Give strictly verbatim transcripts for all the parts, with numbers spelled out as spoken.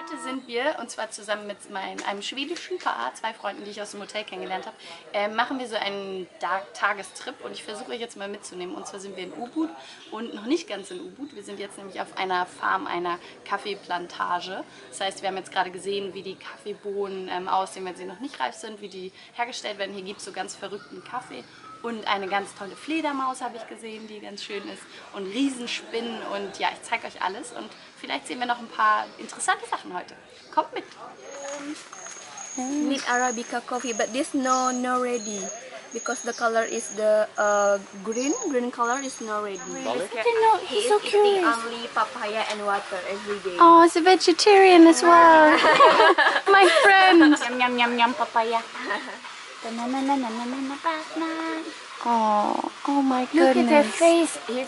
Heute sind wir, und zwar zusammen mit mein, einem schwedischen Paar, zwei Freunden, die ich aus dem Hotel kennengelernt habe, äh, machen wir so einen Tagestrip und ich versuche euch jetzt mal mitzunehmen. Und zwar sind wir in Ubud und noch nicht ganz in Ubud. Wir sind jetzt nämlich auf einer Farm, einer Kaffeeplantage. Das heißt, wir haben jetzt gerade gesehen, wie die Kaffeebohnen ähm, aussehen, wenn sie noch nicht reif sind, wie die hergestellt werden. Hier gibt es so ganz verrückten Kaffee. Und eine ganz tolle Fledermaus habe ich gesehen, die ganz schön ist. Und Riesenspinnen. Und ja, ich zeige euch alles. Und vielleicht sehen wir noch ein paar interessante Sachen heute. Kommt mit! Need Arabica coffee, but this no no ready because the color is the uh, green. Green color is not ready. I know, he's so curious. Only papaya and water every day. Oh, he's a vegetarian as well. My friend. Yum yum yum yum papaya. Oh, oh my Look goodness. at her face. Here's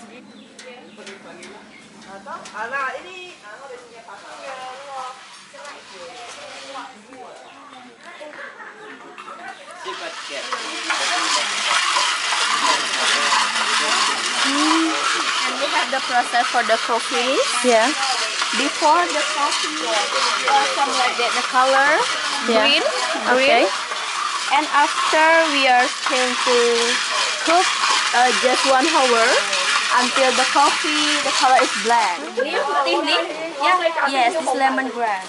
And we have the process for the coffee. Yeah. Before the coffee, uh, some like that, the color Yeah. green, Okay. green. And after we are going to cook uh, just one hour until the coffee, the color is black. Yeah. Yes, it's lemongrass.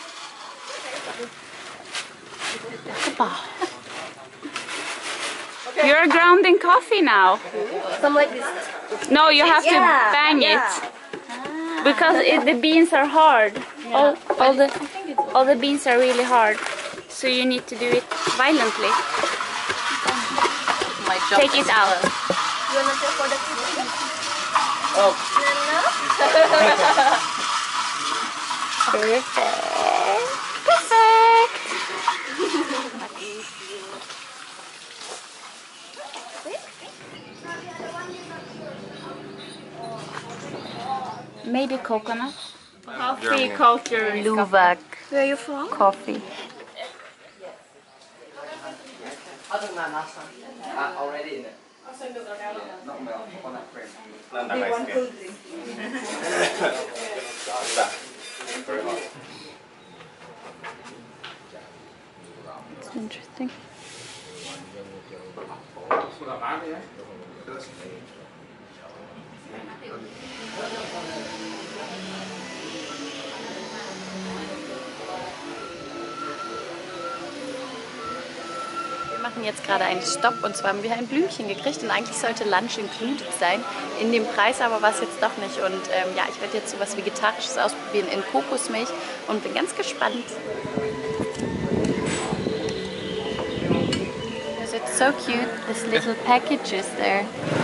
You're grounding coffee now. Some like this. No, you have to Yeah, bang yeah. it because it, the beans are hard. All, all the all the beans are really hard, so you need to do it violently. My job Take is it out. You wanna go for the coffee? Oh. Perfect. Perfect. Maybe coconut. Coffee culture. Luwak Where are you from? coffee. Already in it. Not milk, coconut cream. Very hot. It's interesting. Wir machen jetzt gerade einen Stopp und zwar haben wir ein Blümchen gekriegt und eigentlich sollte Lunch included sein, in dem Preis aber war es jetzt doch nicht und ähm, ja, ich werde jetzt so was Vegetarisches ausprobieren in Kokosmilch und bin ganz gespannt. Because it's so cute, this little package is there.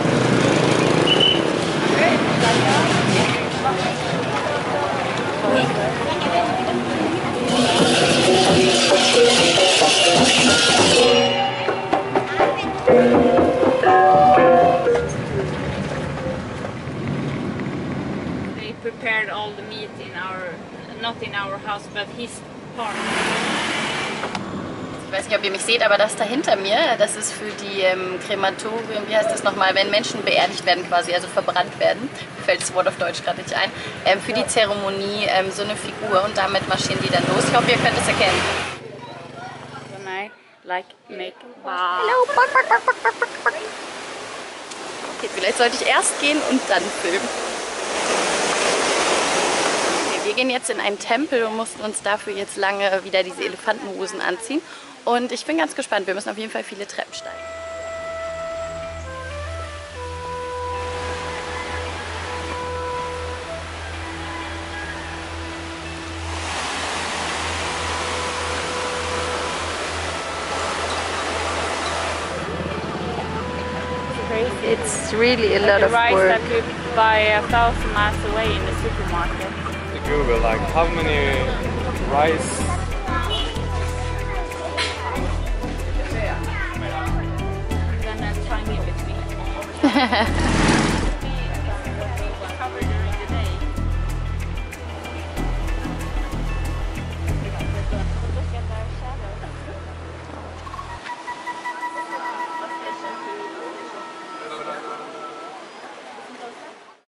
They prepared all the meat in our, not in our house, but his farm. Ich weiß nicht, ob ihr mich seht, aber das da hinter mir, das ist für die ähm, Krematorien, wie heißt das nochmal, wenn Menschen beerdigt werden quasi, also verbrannt werden, mir fällt das Wort auf Deutsch gerade nicht ein, ähm, für die Zeremonie ähm, so eine Figur und damit marschieren die dann los. Ich hoffe, ihr könnt es erkennen. When I like make Hallo. Okay, vielleicht sollte ich erst gehen und dann filmen. Okay, wir gehen jetzt in einen Tempel und mussten uns dafür jetzt lange wieder diese Elefantenhosen anziehen. Und ich bin ganz gespannt, wir müssen auf jeden Fall viele Treppen steigen. It's really a lot the of rice work. that you buy a thousand miles away in the supermarket. The Google, like how many rice? Then I'm trying in between.